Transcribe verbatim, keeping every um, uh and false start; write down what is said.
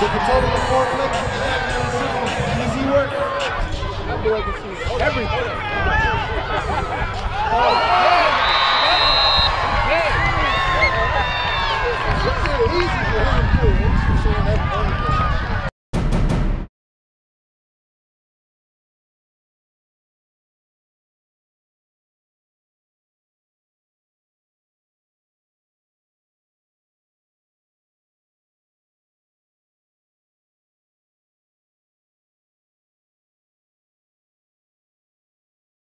you're controlling the forklift, easy work. That boy can see everything. Oh.